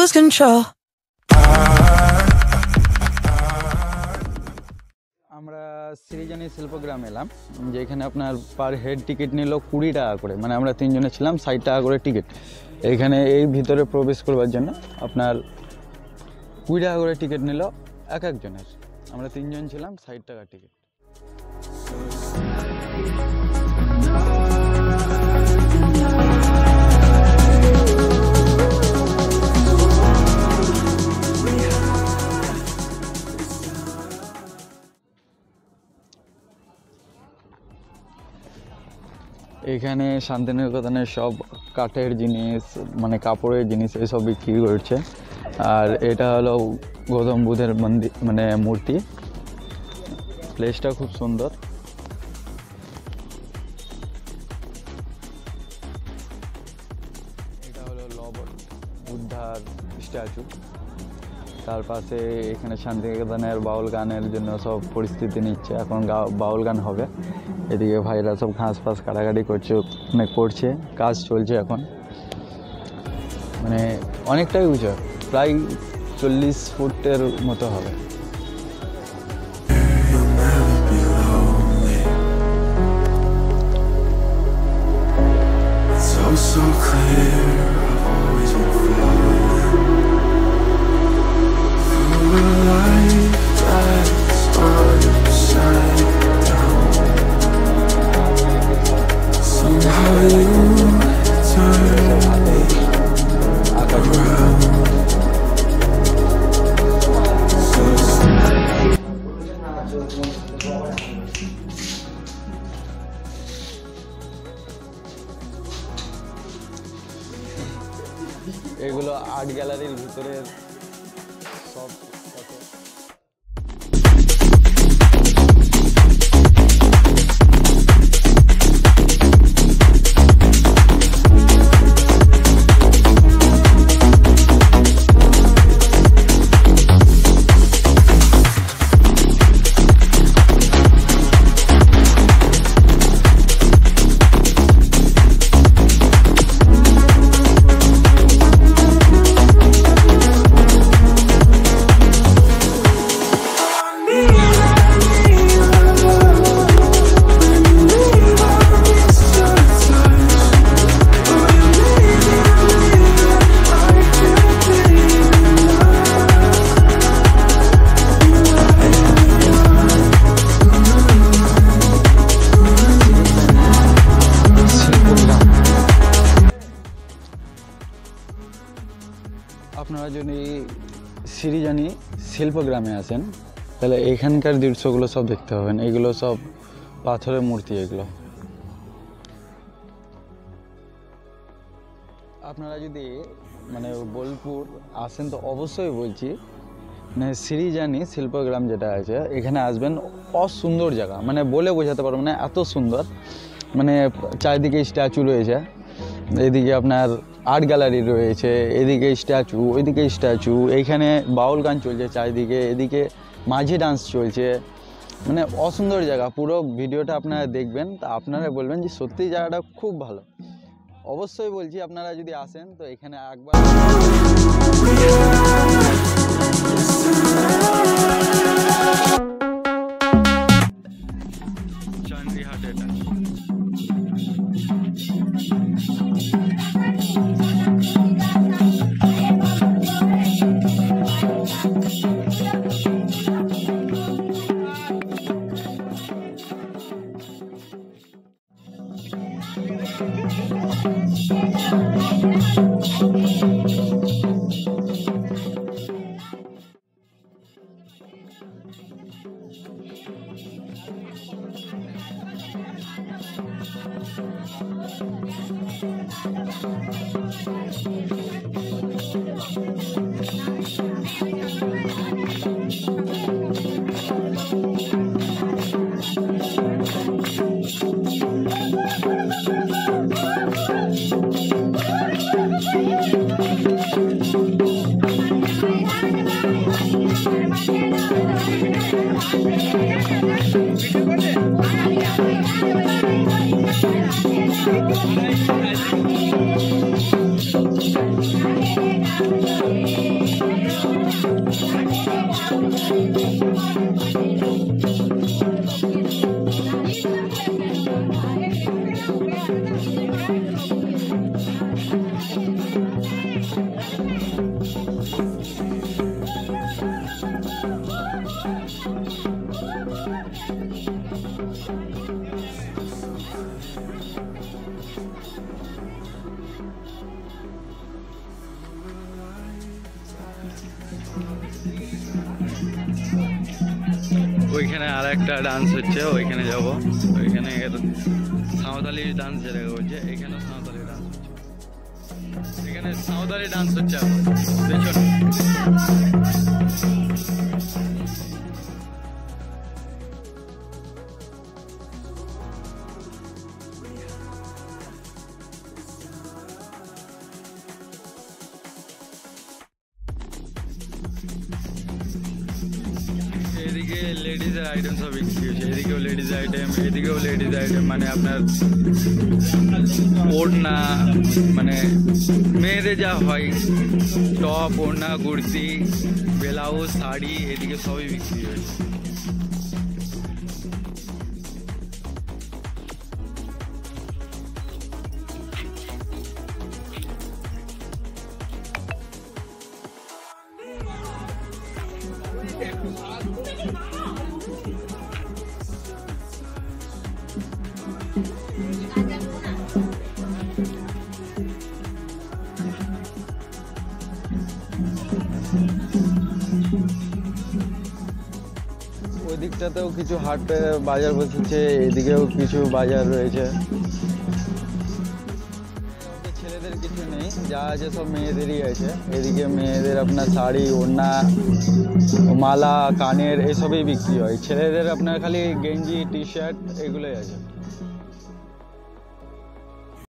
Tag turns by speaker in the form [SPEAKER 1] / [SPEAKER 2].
[SPEAKER 1] lose control.
[SPEAKER 2] আমরা শ্রীজানি শিল্পগ্রাম এলাম, যেখানে আপনার পার হেড টিকিট নিল 20 টাকা করে, মানে আমরা 3 জনে ছিলাম, 60 টাকা করে টিকিট। এখানে এই ভিতরে প্রবেশ করবার জন্য আপনার 20 টাকা করে টিকিট নিল এক একজনের। আমরা 3 জন ছিলাম, 60 টাকা টিকিট। এখানে শান্তিনিকেতনের সব কাঠের জিনিস, মানে কাপড়ের জিনিস এসব বিক্রি করছে। আর এটা হলো গৌতম বুদ্ধের মন্দির, মানে মূর্তি। প্লেসটা খুব সুন্দর। এটা হলো লবণ বুদ্ধার স্ট্যাচু। তার পাশে এখানে শান্তিনিকেতনের বাউল গানের জন্য সব পরিস্থিতি নিচ্ছে, এখন বাউল গান হবে। এদিকে ভাইরা সব ঘাস ফাঁস কাটাকাটি করছে, মানে করছে, কাজ চলছে এখন। মানে অনেকটাই উঁচু, প্রায় 40 ফুটের মতো হবে। এগুলো আর্ট গ্যালারির ভিতরে সব ফটো। আপনারা যদি শ্রীজানি শিল্পগ্রামে আসেন তাহলে এখানকার দৃশ্যগুলো সব দেখতে পাবেন। এগুলো সব পাথরের মূর্তি। এগুলো আপনারা যদি মানে বোলপুর আসেন তো অবশ্যই বলছি, মানে শ্রীজানি শিল্পগ্রাম যেটা আছে এখানে আসবেন। অসুন্দর জায়গা, মানে বলে বোঝাতে পারবো না, এত সুন্দর। মানে চারিদিকে স্ট্যাচু রয়েছে, এদিকে আপনার আর্ট গ্যালারি রয়েছে, এদিকে স্ট্যাচু, ওইদিকে স্ট্যাচু। এইখানে বাউল গান চলছে চারিদিকে, এদিকে মাঝি ডান্স চলছে। মানে অসুন্দর জায়গা। পুরো ভিডিওটা আপনারা দেখবেন, তা আপনারা বলবেন যে সত্যি জায়গাটা খুব ভালো। অবশ্যই বলছি আপনারা যদি আসেন তো এখানে একবার। চান্দিহাট এটা। ওইখানে আর একটা ডান্স হচ্ছে, ওইখানে যাব। ওইখানে সাঁওতালি ডান্স যেটা হচ্ছে, এখানে সাঁওতালি ডান্স হচ্ছে, এখানে সাঁওতালি ডান্স হচ্ছে দেখুন। এদিকে লেডিজের আইটেম সব বিক্রি হচ্ছে, এদিকেও লেডিজ আইটেম, এদিকেও লেডিজ আইটেম, মানে আপনার ওড়না, মানে মেয়েদের যা হয় টপ, ওড়না, কুর্তি, ব্লাউজ, শাড়ি, এদিকে সবই বিক্রি হয়েছে। ওই দিকটাতেও কিছু হাট বাজার বসেছে, এদিকেও কিছু বাজার রয়েছে। ছেলেদের কিছু নেই, যা আছে সব মেয়েদেরই আছে। এদিকে মেয়েদের আপনার শাড়ি, ওড়না, মালা, কানের, এসবই বিক্রি হয়। ছেলেদের আপনার খালি গেঞ্জি, টি শার্ট এগুলোই আছে।